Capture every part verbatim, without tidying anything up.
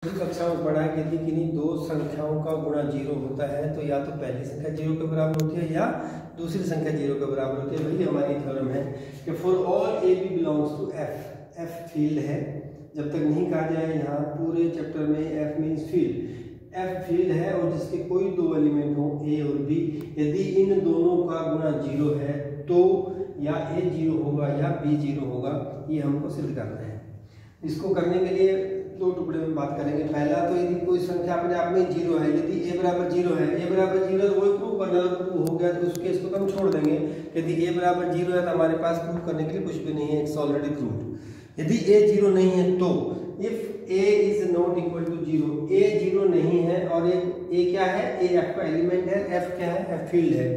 कक्षा में पढ़ा कि यदि किन्हीं दो संख्याओं का गुणा जीरो होता है तो या तो पहली संख्या जीरो के बराबर होती है या दूसरी संख्या जीरो के बराबर होती है। वही हमारी थ्योरम है कि for all A B belongs to F. F field है, जब तक नहीं कहा जाए यहाँ पूरे चैप्टर में F means field. F field है और जिसके कोई दो एलिमेंट हो ए और बी, यदि इन दोनों का गुणा जीरो है तो या ए जीरो होगा या बी जीरो होगा। ये हमको सिद्ध करना है। इसको करने के लिए दो टुकड़े में बात करेंगे। पहला तो यदि कोई संख्या अपने आप में जीरो है, यदि ए बराबर जीरो है, ए बराबर जीरो तो वही प्रूव करना प्रूव हो गया तो उस केस को तो हम छोड़ देंगे। यदि ए बराबर जीरो है तो हमारे पास प्रूव करने के लिए कुछ भी नहीं है, इट्स ऑलरेडी प्रूव्ड। यदि ए जीरो नहीं है तो if A is not equal to zero, A zero नहीं है और ए ए क्या है, ए एफ का एलिमेंट है, एफ क्या है, एफ फील्ड है।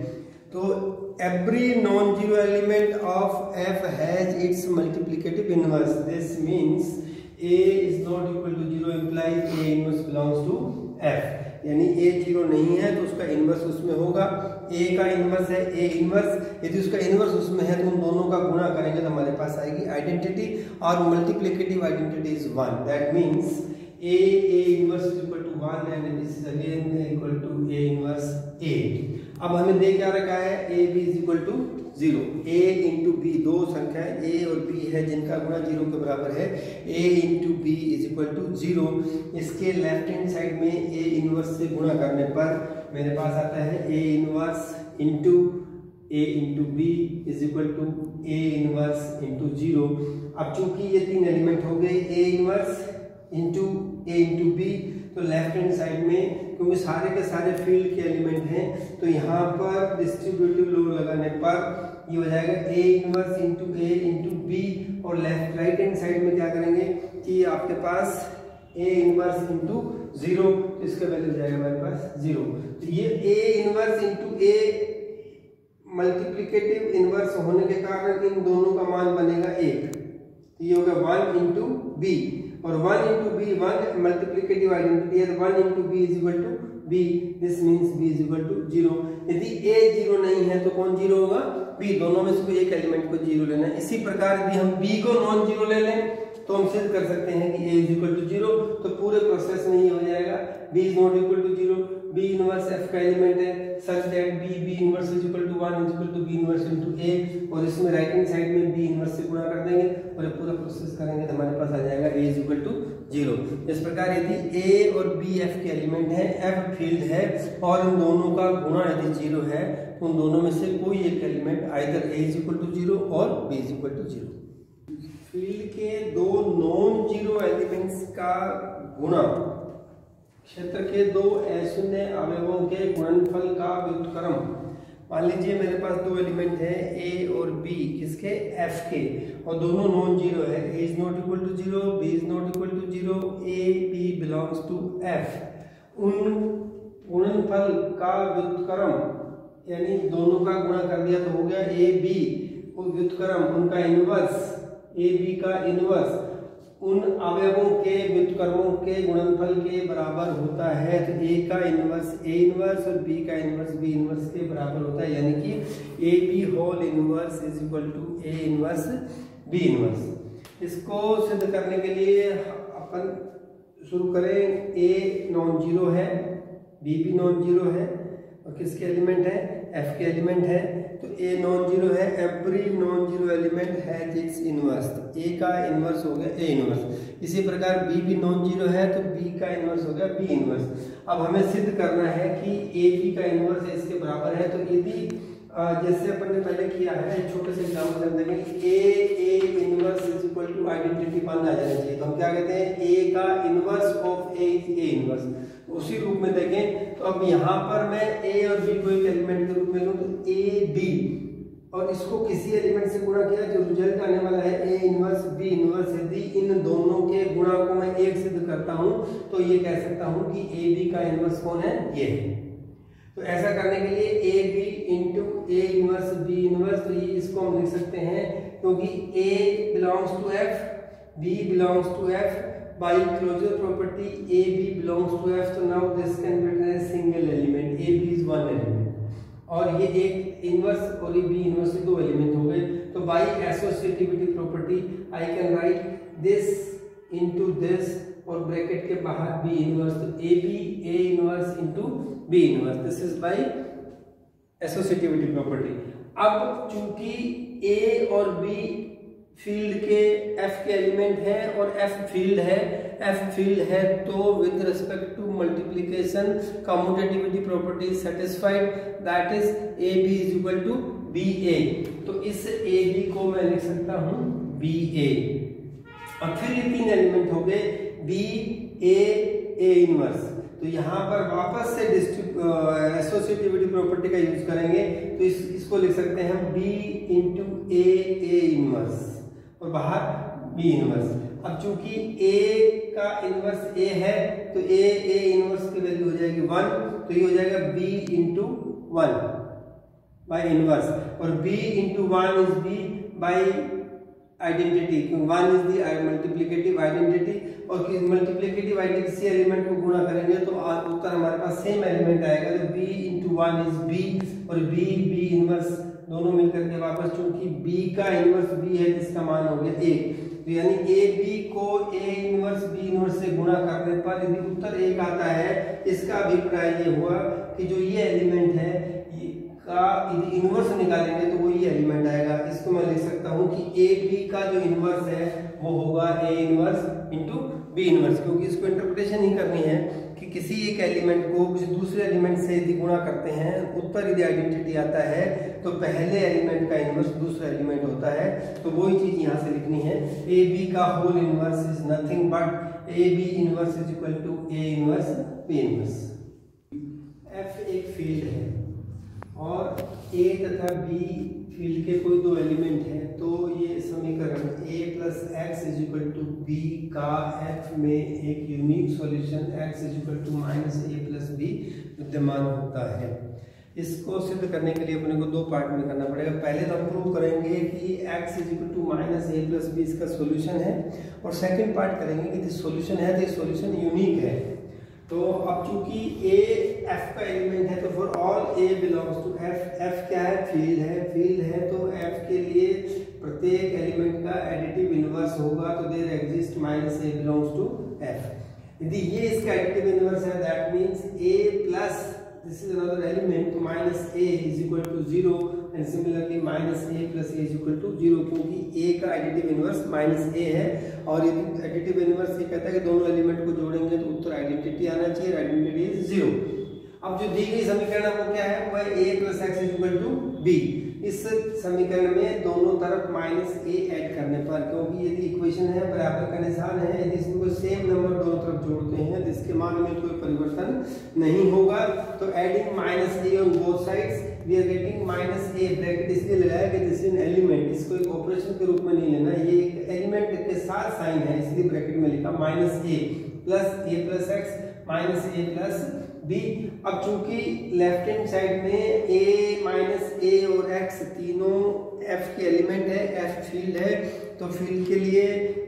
तो every non zero element of F has its multiplicative inverse. This means A is not equal to zero implies A inverse belongs to F। यानी A zero नहीं है तो उसका इनवर्स उसमें होगा। A का इनवर्स है A इनवर्स, यदि उसका इनवर्स उसमें है तो उन दोनों का गुणा करेंगे तो हमारे पास आएगी आइडेंटिटी और multiplicative identity is one. That means A A inverse is equal to one and this is again equal to A inverse A। अब हमें दे क्या रखा है, A B is equal to zero. A into B, दो संख्या A और B है जिनका गुणा जीरो के बराबर है। A into B is equal to zero. इसके लेफ्ट हैंड साइड में A इनवर्स से गुणा करने पर मेरे पास आता है A inverse into A into B is equal to A inverse into zero. अब चूंकि ये तीन एलिमेंट हो गए A inverse into A into B, तो लेफ्ट हैंड साइड में क्योंकि सारे के सारे फील्ड के एलिमेंट हैं तो यहाँ पर डिस्ट्रीब्यूटिव लॉ लगाने पर ये हो जाएगा A inverse into A into B और लेफ्ट राइट हैंड साइड में क्या करेंगे कि आपके पास A इनवर्स इंटू जीरो, इसका वैल्यू जाएगा हमारे पास जीरो। तो ये A inverse into A multiplicative inverse होने के कारण इन दोनों का मान बनेगा एक। तो ये होगा वन इंटू बी और one into B one multiplicative identity है तो one into B is equal to B. This means B is equal to zero. यदि ए जीरो नहीं है तो कौन जीरो होगा, बी। दोनों में से कोई एक एलिमेंट को जीरो लेना है। इसी प्रकार यदि हम बी को नॉन जीरो ले लें तो हम सिद्ध कर सकते हैं कि A is equal to zero. तो पूरे प्रोसेस में ये हो जाएगा B is not equal to zero, B inverse F का एलिमेंट है such that B B inverse is equal to one is equal to B inverse into A और इसमें राइट हैंड साइड में बी इनवर्स से गुणा कर देंगे और ये पूरा प्रोसेस करेंगे तो हमारे पास आ जाएगा A is equal to zero. इस प्रकार यदि ए और बी एफ के एलिमेंट है, एफ फील्ड है और इन दोनों का गुणा यदि जीरो है तो उन दोनों में से कोई एक element either A is equal to zero और B is equal to zero. Field के दो नॉन जीरो एलिमेंट्स का गुणा क्षेत्र के दो अशून्य अवयवों के गुणनफल का व्युत्क्रम। मान लीजिए मेरे पास दो एलिमेंट है ए और बी, किसके, एफ के, और दोनों नॉन जीरो है। A is not equal to zero, B is not equal to zero, A B belongs to F. उन गुणनफल का व्युत्क्रम यानी दोनों का गुणा कर दिया तो हो गया ए बी, और व्युत्क्रम उनका इनवर्स ए बी का इनवर्स उन अवयवों के व्युत्क्रमों के गुणनफल के बराबर होता है। तो ए का इनवर्स ए इनवर्स और बी का इनवर्स बी इनवर्स के बराबर होता है, यानी कि A B whole inverse is equal to A inverse B inverse. इसको सिद्ध करने के लिए अपन शुरू करें। ए नॉन जीरो है, बी भी नॉन जीरो है और किसके एलिमेंट है, एफ के एलिमेंट है। तो ए नॉन जीरो है, every non zero element has its inverse. तो ए का इनवर्स हो गया ए इनवर्स। इसी प्रकार बी भी नॉन जीरो है तो बी का इनवर्स हो गया बी इनवर्स। अब हमें सिद्ध करना है कि ए बी का इनवर्स इसके बराबर है। तो यदि जैसे अपन ने पहले किया है, छोटे से एग्जाम्पल देंगे कि A A inverse is equal to identity one आ जाना चाहिए। तो हम क्या कहते हैं, ए का inverse of A is A inverse. उसी रूप में देखें तो अब यहाँ पर मैं ए और बी को एक एलिमेंट के रूप में लूँ तो ए बी और इसको किसी एलिमेंट से गुणा किया, जो रिजल्ट आने वाला है ए इनवर्स बी इनवर्स। यदि इन दोनों के गुणा को मैं एक सिद्ध करता हूँ तो ये कह सकता हूँ कि ए बी का इनवर्स कौन है, ये है। तो ऐसा करने के लिए A B into A inverse B inverse, तो ये इसको हम लिख सकते हैं क्योंकि A belongs to F, B belongs to F by closure property A B belongs to F, so now this can be written as single element, A B is one element और ये एक इनवर्स और ये B inverse से दो element हो गए। तो by associativity property I can write this into this और ब्रैकेट के बाहर बी इनवर्स, तो A B A inverse into B inverse, this is by associativity property. अब चूंकि ए और बी फील्ड के एफ के एलिमेंट है और एफ फील्ड है, एफ फील्ड है तो with respect to multiplication commutativity property satisfied, that is A B is equal to B A. तो इस ए बी को मैं लिख सकता हूं बी ए। और फिर ये तीन एलिमेंट हो गए बी ए ए इनवर्स, तो यहाँ पर वापस से एसोसिएटिविटी प्रॉपर्टी का यूज करेंगे, तो इस इसको लिख सकते हैं B into A A inverse और बाहर बी इनवर्स। अब चूंकि a का इनवर्स a है तो a a इनवर्स की वैल्यू हो जाएगी वन, तो ये हो जाएगा b into one by inverse, और b into one is b by identity, one is the multiplicative identity, और मल्टीप्लिकेटिव आइडेंटिटी किसी एलिमेंट को गुणा करेंगे तो उत्तर हमारे पास सेम एलिमेंट आएगा, तो b into one is b और b b इनवर्स दोनों मिलकर के वापस, चूंकि b का इनवर्स b है जिसका मान हो गया एक, तो यानी ए बी को ए इनवर्स बी इनवर्स से गुणा करने पर यदि उत्तर एक आता है, इसका अभिप्राय ये हुआ कि जो ये एलिमेंट है ये का यदि इनवर्स निकालेंगे तो वो ये एलिमेंट आएगा। इसको मैं लिख सकता हूँ कि ए बी का जो इनवर्स है वो होगा A inverse into B inverse, क्योंकि इसको इंटरप्रिटेशन ही करनी है कि किसी एक एलिमेंट को किसी दूसरे एलिमेंट से यदि गुणा करते हैं, उत्तर यदि आइडेंटिटी आता है तो पहले एलिमेंट का इनवर्स दूसरा एलिमेंट होता है, तो वही चीज यहाँ से लिखनी है। ए बी का whole inverse is nothing but A B inverse is equal to A inverse B inverse. F एक फील्ड है और ए तथा बी फील्ड के कोई दो एलिमेंट है, तो ये समीकरण a plus x is equal to B का f में एक unique solution x is equal to minus A plus B विद्यमान होता है। इसको सिद्ध करने के लिए अपने को दो पार्ट में करना पड़ेगा। पहले तो हम प्रूव करेंगे कि x is equal to minus A plus B इसका सॉल्यूशन है, और सेकंड पार्ट करेंगे कि सॉल्यूशन है तो सॉल्यूशन यूनिक है। तो अब चूंकि a f का एलिमेंट है तो for all a belongs to f, f क्या है फील्ड है, फील्ड है तो f के लिए प्रत्येक एलिमेंट का एडिटिव इनवर्स होगा, तो there exist minus a belongs to f। यदि ये इसका एडिटिव इनवर्स है that means a plus this is another element, तो minus a is equal to zero and similarly minus a plus a is equal to zero, क्योंकि a का additive inverse minus a है, और यदि additive inverse ये कहता है कि दोनों एलिमेंट को जोड़ेंगे तो उत्तर आइडेंटिटी आना चाहिए, आइडेंटिटी इज जीरो। अब जो दी गई समीकरण वो क्या है, वो है a plus x is equal to b. इस समीकरण में दोनों तरफ माइनस a ऐड करने पर, क्योंकि यदि इक्वेशन है बराबर का निशान है, यदि इसमें कोई सेम नंबर दोनों तरफ जोड़ते हैं तो इसके मान में कोई परिवर्तन नहीं होगा, तो adding minus a on both sides we are getting minus a, bracket इसलिए लगाया कि दिस इज एन एलिमेंट, इसको एक ऑपरेशन के रूप में नहीं लेना, ये एक एलिमेंट के साथ साइन है इसलिए ब्रैकेट में लिखा minus a plus a plus x minus a plus b. अब चूंकि लेफ्ट हैंड साइड में a माइनस a और x तीनों f के एलिमेंट है, f फील्ड है, तो फील्ड के लिए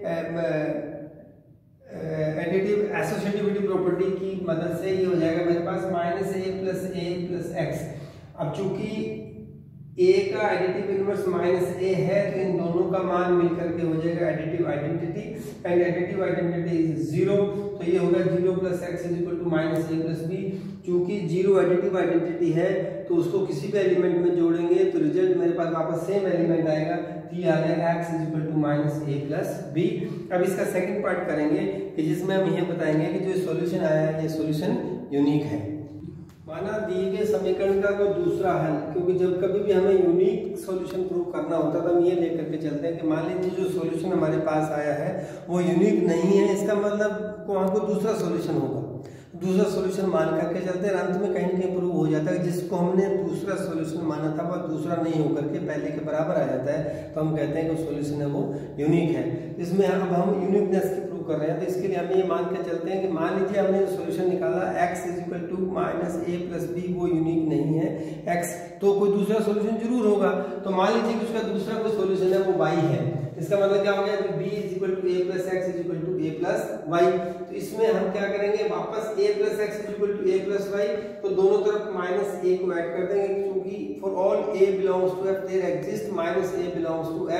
एडिटिव एसोसिएटिविटी प्रॉपर्टी की मदद से ये हो जाएगा मेरे पास minus a plus a plus x. अब चूंकि a का एडिटिव इनवर्स माइनस a है तो इन दोनों का मान मिलकर के हो जाएगा additive identity, and additive identity is zero, तो ये होगा zero plus x is equal to minus A plus b. चूंकि जीरो एडिटिव आइडेंटिटी है तो उसको किसी भी एलिमेंट में जोड़ेंगे तो रिजल्ट मेरे पास वापस सेम एलिमेंट आएगा, ये आ जाएगा x is equal to minus A plus b. अब इसका सेकंड पार्ट करेंगे कि जिसमें हम ये बताएंगे कि जो सॉल्यूशन आया है ये सॉल्यूशन यूनिक है। माना दिए गए समीकरण का कोई दूसरा हल, क्योंकि जब कभी भी हमें यूनिक सॉल्यूशन प्रूव करना होता है तो हम ये लेकर के चलते हैं कि मान लीजिए जो सॉल्यूशन हमारे पास आया है वो यूनिक नहीं है, इसका मतलब वहाँ को दूसरा सॉल्यूशन होगा, दूसरा सॉल्यूशन मान करके चलते हैं, अंत में कहीं ना कहीं प्रूव हो जाता है जिसको हमने दूसरा सॉल्यूशन माना था वह दूसरा नहीं होकर के पहले के बराबर आ जाता है, तो हम कहते हैं कि सॉल्यूशन है वो यूनिक है। इसमें अब हम यूनिकनेस की प्रूव कर रहे हैं, तो इसके लिए हम ये मान के चलते हैं कि मान लीजिए हमने जो सॉल्यूशन निकाला x is equal to minus A plus b, वो यूनिक नहीं है x, तो कोई दूसरा सॉल्यूशन जरूर होगा, तो मान लीजिए कि उसका दूसरा कोई सॉल्यूशन है वो y है, इसका मतलब क्या हो गया कि b is equal to a plus x is equal to a plus y. तो इसमें हम क्या करेंगे वापस a plus x is equal to a plus y, तो दोनों तरफ माइनस a को ऐड कर देंगे, क्योंकि for all a belongs to f there exist minus a belongs to f,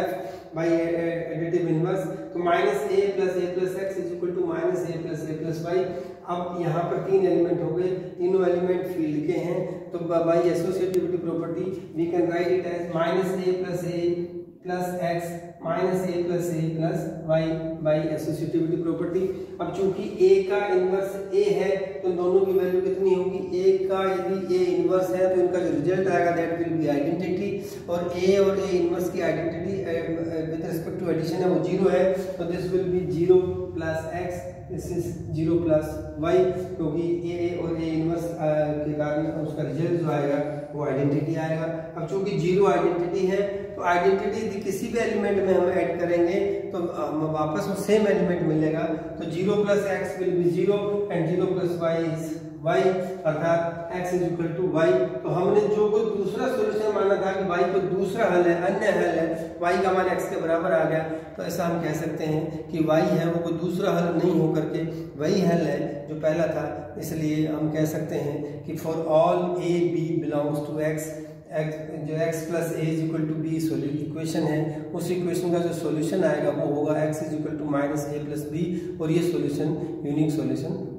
by additive inverse, तो minus A plus a plus x is equal to minus A plus a plus y. अब यहाँ पर तीन element हो गए, तीनों element field के हैं, तो by associativity property we can write it as minus A plus a plus x minus A plus a plus y by associativity property. अब चूंकि ए का इनवर्स ए है तो दोनों की वैल्यू कितनी होगी, ए का यदि ए इनवर्स है तो इनका जो रिजल्ट आएगा दैट विल बी आइडेंटिटी, और ए और ए इनवर्स की identity with respect to addition है वो जीरो है, तो this will be zero plus x, this is zero plus y, क्योंकि ए और ए इनवर्स के कारण उसका रिजल्ट जो आएगा वो आइडेंटिटी आएगा। अब चूंकि जीरो आइडेंटिटी है तो आइडेंटिटी किसी भी एलिमेंट में हम ऐड करेंगे तो हम वापस वो सेम एलिमेंट मिलेगा, तो zero plus x will be zero and zero plus y is y, अर्थात x is equal to y. तो हमने जो कोई दूसरा सोल्यूशन माना था कि y को दूसरा हल है, अन्य हल है, y का मान x के बराबर आ गया, तो ऐसा हम कह सकते हैं कि y है वो कोई दूसरा हल नहीं हो करके वही हल है जो पहला था। इसलिए हम कह सकते हैं कि for all a b belongs to x, x जो x plus a is equal to b equation है, उस इक्वेशन का जो सॉल्यूशन आएगा वो होगा x is equal to minus A plus b, और ये सॉल्यूशन यूनिक सॉल्यूशन